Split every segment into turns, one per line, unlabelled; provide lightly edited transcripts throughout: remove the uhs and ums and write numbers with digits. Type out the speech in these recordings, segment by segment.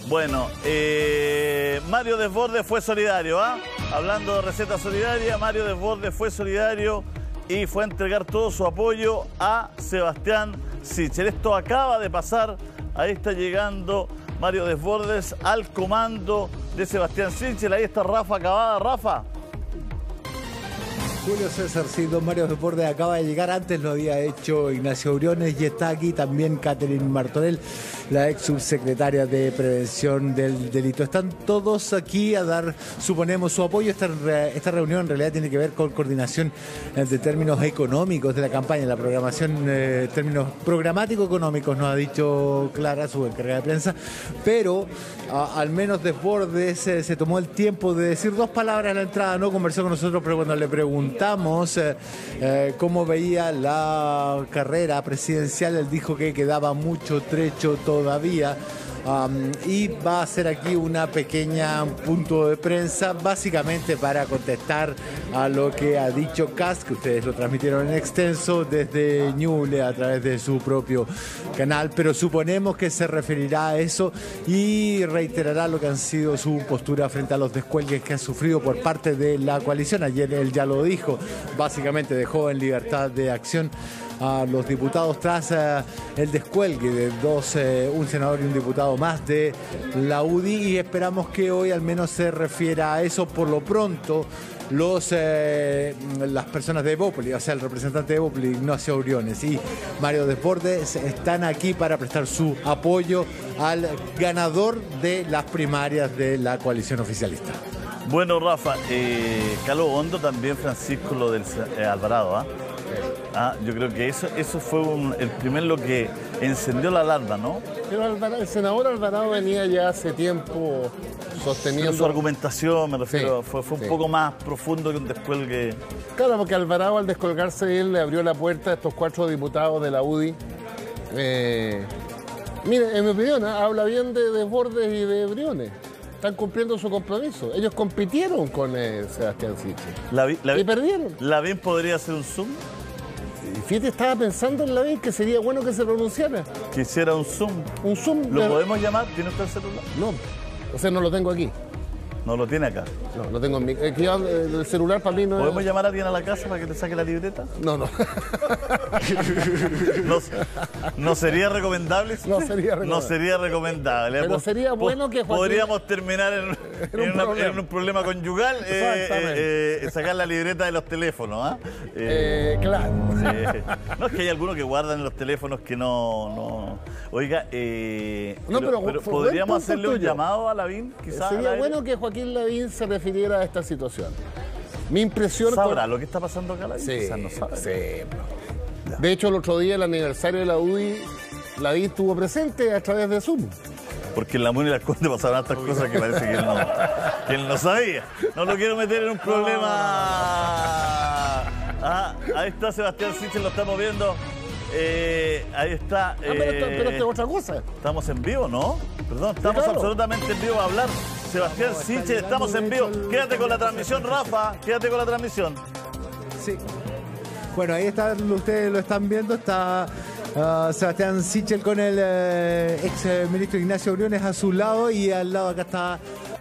Bueno, Mario Desbordes fue solidario, ¿ah? Hablando de receta solidaria, Mario Desbordes fue solidario y fue a entregar todo su apoyo a Sebastián Sichel. Esto acaba de pasar, ahí está llegando Mario Desbordes al comando de Sebastián Sichel. Ahí está Rafa Cavada. Rafa.
Julio César, sí, don Mario Desbordes acaba de llegar, antes lo había hecho Ignacio Briones y está aquí también Catherine Martorell, la ex subsecretaria de Prevención del Delito. Están todos aquí a dar, suponemos, su apoyo. Esta reunión en realidad tiene que ver con coordinación de términos económicos de la campaña, la programación, términos programático-económicos, nos ha dicho Clara, su encargada de prensa, pero al menos Desbordes se tomó el tiempo de decir dos palabras en la entrada, no conversó con nosotros, pero cuando le preguntamos cómo veía la carrera presidencial, él dijo que quedaba mucho trecho todavía. Y va a hacer aquí una pequeña punto de prensa, básicamente para contestar a lo que ha dicho Kast, que ustedes lo transmitieron en extenso desde Ñuble a través de su propio canal, pero suponemos que se referirá a eso y reiterará lo que han sido su postura frente a los descuelgues que ha sufrido por parte de la coalición. Ayer él ya lo dijo, básicamente dejó en libertad de acción a los diputados tras el descuelgue de un senador y un diputado más de la UDI, y esperamos que hoy al menos se refiera a eso. Por lo pronto, las personas de Evópolis, o sea, el representante de Evópolis, Ignacio Briones, y Mario Desbordes están aquí para prestar su apoyo al ganador de las primarias de la coalición oficialista.
Bueno, Rafa, caló hondo también Francisco lo del Alvarado, ¿ah? Yo creo que eso fue el primer lo que encendió la alarma, ¿no?
Pero el senador Alvarado venía ya hace tiempo sosteniendo...
Pero su argumentación, me refiero,
sí,
fue un poco más profundo que un descuelgue.
Claro, porque Alvarado al descolgarse él le abrió la puerta a estos 4 diputados de la UDI. Mire, en mi opinión, habla bien de Desbordes y de Briones. Están cumpliendo su compromiso. Ellos compitieron con Sebastián Sichel y perdieron.
¿Lavín podría hacer un Zoom?
Y fíjate, estaba pensando en Lavín que sería bueno que se pronunciara.
Que hiciera un Zoom.
Un Zoom.
¿Lo podemos llamar? ¿Tiene usted el celular?
No, o sea, no lo tengo aquí.
No lo tiene acá.
No, lo tengo en mi... el celular para mí no
¿Podemos
es...
llamar a alguien a la casa para que te saque la libreta?
No.
¿No sería recomendable?
No sería recomendable.
No sería recomendable.
Pero sería bueno que Joaquín...
Podríamos terminar en un problema conyugal, sacar la libreta de los teléfonos, ¿ah?
Claro.
No, es que hay algunos que guardan en los teléfonos que no... Oiga, pero podríamos hacerle un llamado a Lavín, quizás.
Sería bueno que Joaquín Lavín se refiriera a esta situación. Mi impresión...
¿Sabrá lo que está pasando acá, Lavín?
Sí,
quizás no sabe.
Sí. De hecho, el otro día, el aniversario de la UDI, Lavín estuvo presente a través de Zoom.
Porque en la Muni y las Condes pasaban estas cosas que parece que él no sabía. No lo quiero meter en un problema. Ahí está Sebastián Sichel, lo estamos viendo. Ahí está.
Pero esto es otra cosa.
Estamos en vivo, ¿no? Perdón, estamos absolutamente en vivo a hablar. Sebastián Sichel, estamos en vivo. Quédate con la transmisión, Rafa. Quédate con la transmisión.
Sí. Bueno, ahí está, ustedes lo están viendo, está Sebastián Sichel con el ex ministro Ignacio Briones a su lado, y al lado acá está...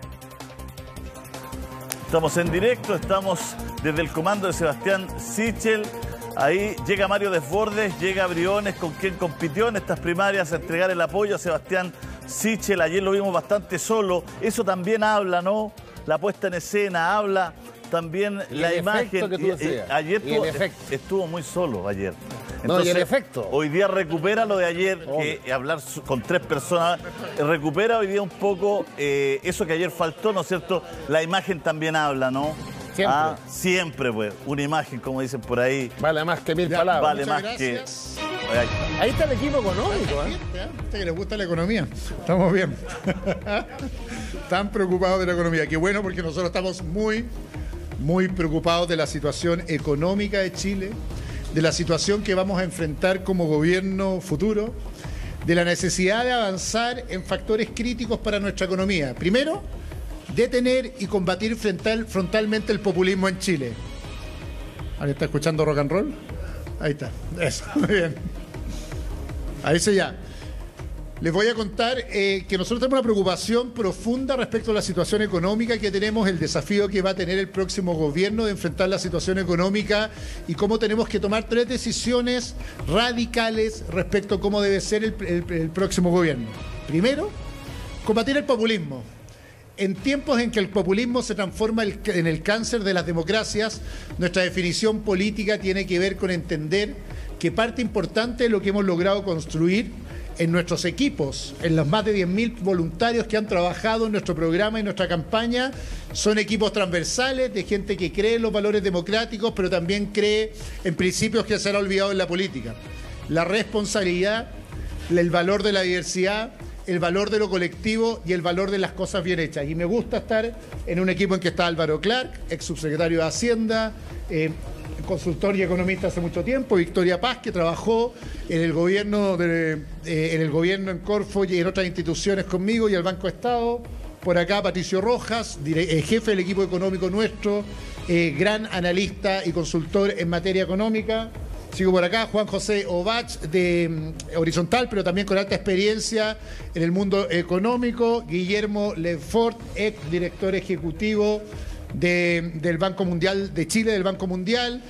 Estamos en directo, estamos desde el comando de Sebastián Sichel. Ahí llega Mario Desbordes, llega Briones, con quien compitió en estas primarias, a entregar el apoyo a Sebastián Sichel. Ayer lo vimos bastante solo. Eso también habla, ¿no? La puesta en escena habla también, la imagen. Ayer estuvo muy solo ayer. Entonces,
y el efecto.
Hoy día recupera lo de ayer, que hablar con 3 personas, recupera hoy día un poco eso que ayer faltó, ¿no es cierto? La imagen también habla, ¿no?
Siempre.
Siempre, pues. Una imagen, como dicen por ahí.
Vale más que 1000 palabras.
Vale más que...
Ahí está el equipo económico, ¿eh?
Usted que le gusta la economía. Estamos bien. Están preocupados de la economía. Qué bueno, porque nosotros estamos muy preocupados de la situación económica de Chile, de la situación que vamos a enfrentar como gobierno futuro, de la necesidad de avanzar en factores críticos para nuestra economía. Primero, detener y combatir frontalmente el populismo en Chile. ¿Alguien está escuchando rock and roll? Ahí está. Eso, muy bien. Ahí se ya. Les voy a contar que nosotros tenemos una preocupación profunda respecto a la situación económica que tenemos, el desafío que va a tener el próximo gobierno de enfrentar la situación económica y cómo tenemos que tomar 3 decisiones radicales respecto a cómo debe ser el próximo gobierno. Primero, combatir el populismo. En tiempos en que el populismo se transforma en el cáncer de las democracias, nuestra definición política tiene que ver con entender que parte importante de lo que hemos logrado construir en nuestros equipos, en los más de 10.000 voluntarios que han trabajado en nuestro programa y nuestra campaña, son equipos transversales de gente que cree en los valores democráticos, pero también cree en principios que se han olvidado en la política. La responsabilidad, el valor de la diversidad, el valor de lo colectivo y el valor de las cosas bien hechas. Y me gusta estar en un equipo en que está Álvaro Clark, ex subsecretario de Hacienda, consultor y economista hace mucho tiempo, Victoria Paz, que trabajó en el gobierno en Corfo y en otras instituciones conmigo, y el Banco Estado. Por acá Patricio Rojas, jefe del equipo económico nuestro, gran analista y consultor en materia económica. Sigo por acá, Juan José Ovach, de Horizontal, pero también con alta experiencia en el mundo económico. Guillermo Lefort, ex director ejecutivo del Banco Mundial de Chile, del Banco Mundial.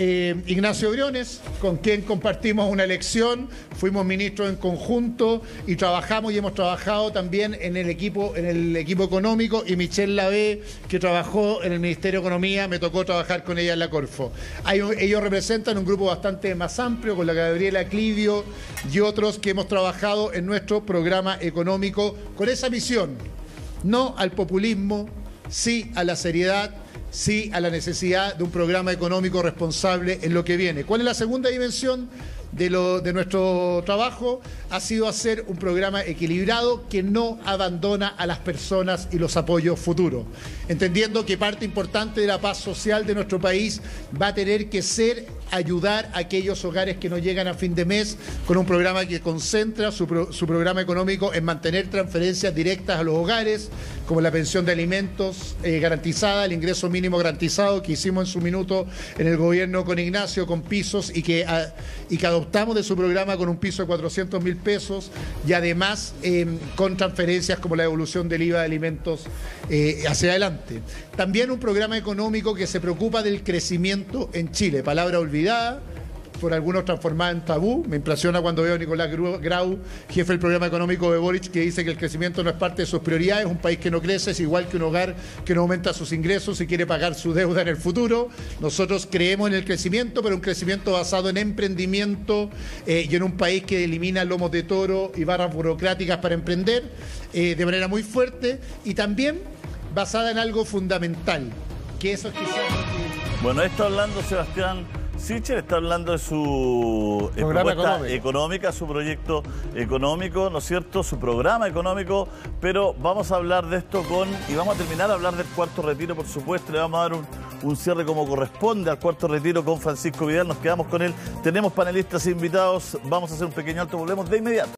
Ignacio Briones, con quien compartimos una elección, fuimos ministros en conjunto y trabajamos y hemos trabajado también en el equipo económico, y Michelle Lavé, que trabajó en el Ministerio de Economía, me tocó trabajar con ella en la Corfo. Ellos representan un grupo bastante más amplio, con la Gabriela Clivio y otros que hemos trabajado en nuestro programa económico con esa misión: no al populismo, sí a la seriedad, sí a la necesidad de un programa económico responsable en lo que viene. ¿Cuál es la segunda dimensión de nuestro trabajo? Ha sido hacer un programa equilibrado que no abandona a las personas y los apoyos futuros, entendiendo que parte importante de la paz social de nuestro país va a tener que ser ayudar a aquellos hogares que no llegan a fin de mes, con un programa que concentra su programa económico en mantener transferencias directas a los hogares, como la pensión de alimentos garantizada, el ingreso mínimo garantizado que hicimos en su minuto en el gobierno con Ignacio, con pisos, y que adoptamos de su programa con un piso de 400.000 pesos, y además con transferencias como la devolución del IVA de alimentos hacia adelante. También un programa económico que se preocupa del crecimiento en Chile, palabra olvidada, por algunos transformada en tabú. Me impresiona cuando veo a Nicolás Grau, jefe del programa económico de Boric, que dice que el crecimiento no es parte de sus prioridades. Un país que no crece es igual que un hogar que no aumenta sus ingresos y quiere pagar su deuda en el futuro. Nosotros creemos en el crecimiento, pero un crecimiento basado en emprendimiento y en un país que elimina lomos de toro y barras burocráticas para emprender de manera muy fuerte, y también basada en algo fundamental, que eso es quizás...
Bueno, está hablando Sebastián Sichel, está hablando de su propuesta económica, su proyecto económico, ¿no es cierto?, su programa económico, pero vamos a hablar de esto y vamos a terminar a hablar del cuarto retiro, por supuesto. Le vamos a dar un cierre como corresponde al cuarto retiro con Francisco Vidal. Nos quedamos con él, tenemos panelistas invitados, vamos a hacer un pequeño alto, volvemos de inmediato.